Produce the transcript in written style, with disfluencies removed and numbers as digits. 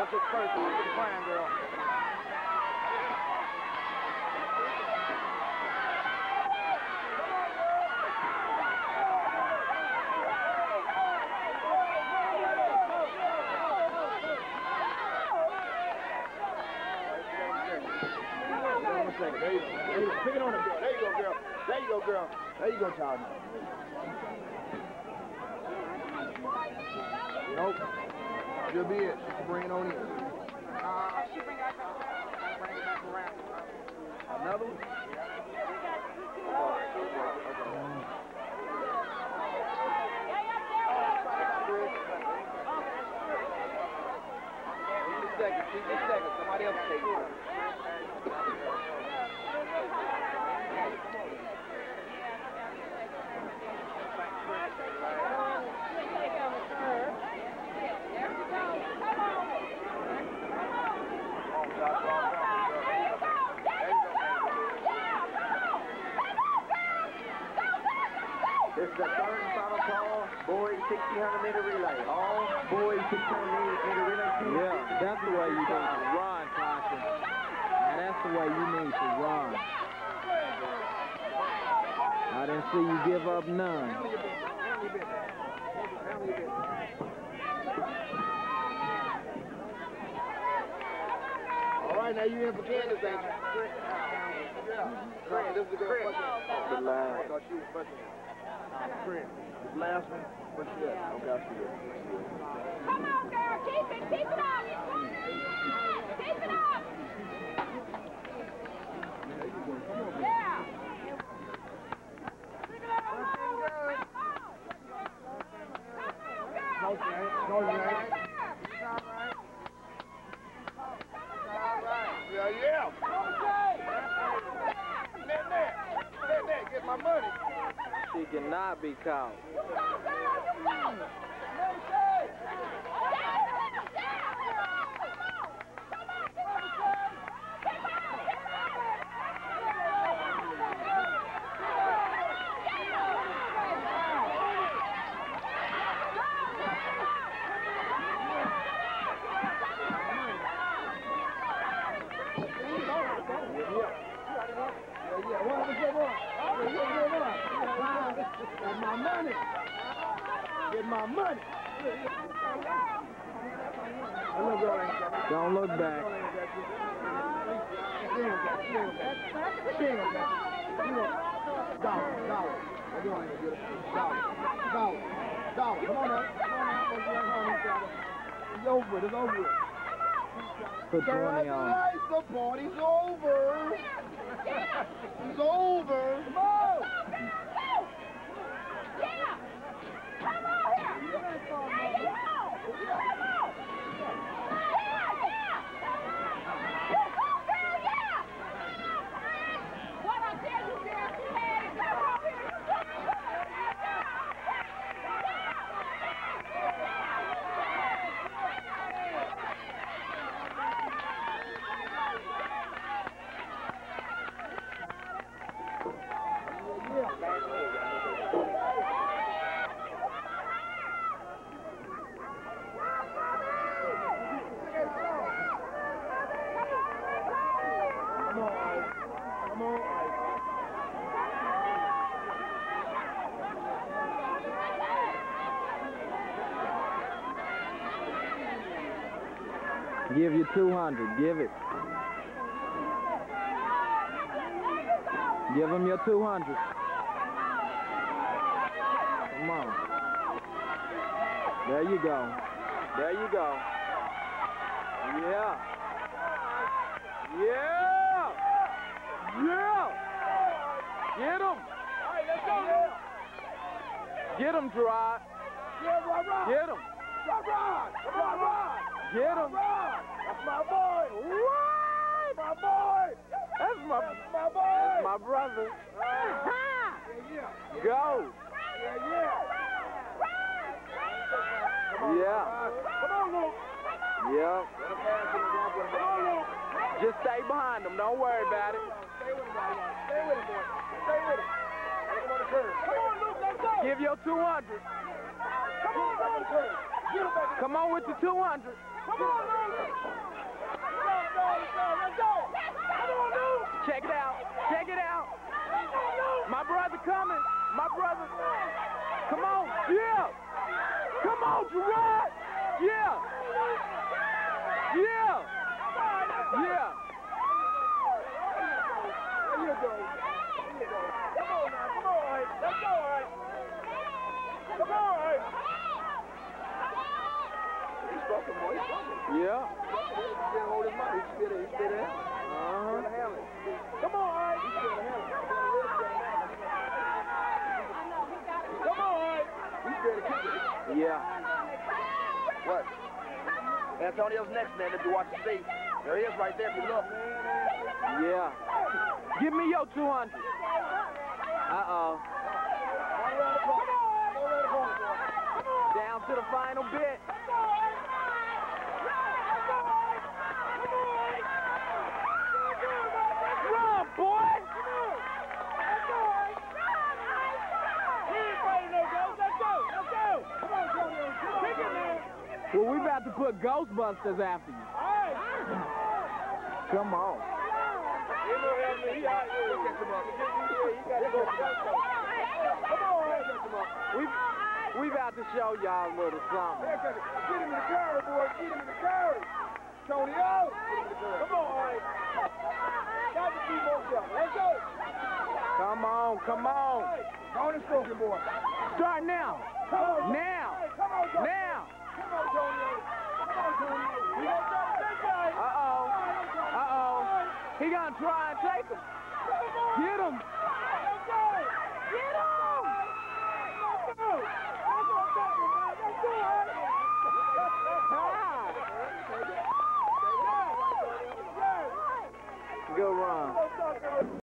That's it first. That's the plan, girl. There you go. Pick it on the girl. There you go, girl. There you go, girl. There you go, child. Nope. Should be it. Bring it on in. She bring it back around. Another one? Just a second. Somebody else take it. This is the third and final call, boys 1600-meter relay. All boys 1600-meter relay team. Yeah, that's the way you need to run, Caution. And that's the way you need to run. I didn't see you give up none. All right, now you in for Candace, ain't you? Yeah. Fred, this is the girl. The line. I thought she was fucking. Fred, this last one, what's she at? Okay, I see it. Come on, girl. Keep it up. Keep it up. Yeah. No, you ain't. No, you ain't. It's all right. It's all right. Yeah. Net, get my money. She cannot be caught. You go, girl. You go. Get my money. Get my money. Don't look back. Dollar. Come on now. It's over. It's over. Put 20 on. The party's over. It's over. Come on. Give you 200. Give it. Give him your 200. Come on. There you go. There you go. Yeah. Yeah. Yeah. Get him. Get him, Gerard. Get him. Get him. That's my boy. What? My boy. That's my boy. That's my brother. Go. Yeah. Come on, Luke. Yeah. Just stay behind him. Don't worry about it. Stay with him, boy. Stay with him, boy. Stay with him. Take him on the curve. Come on, Luke. Let's go. Give your 200. Come on, back on the curve. Get him back. Come on with the 200. Check it out. Check it out. My brother coming. My brother. Come on. Yeah. Come on, Gerard. Yeah. Yeah. Yeah. There you go. Come on now. Come on, Ike. Let's go, Ike. Come on, Ike. He's fucking, boy. He's fucking. Yeah. He can't hold his mouth. He spit it. He spit it. Come on, Ike. He's still in the Come on, Ike. He's ready to kick it. Yeah. What? Antonio's next, man, if you watch the feet. There he is right there if you look. Yeah. Give me your 200. Uh-oh. Down to the final bit. Run, boy! Well, we about to put Ghostbusters after you. Come on. We about to show y'all a little something. Get him in the car, boy. Get him in the car. Tony out. Come on, Ike. Got to keep on shot. Let's go. Come on, come on. Tony stroking, boy. Start now. Come on, Now. Come on, Tony. Now. Come on, Tony. Come on, Tony. We gonna try to take guys. Uh-oh. Uh-oh. He gonna try and take him. Get him. Let's go. Get him. Let's go. Let's go, Ike. Good run.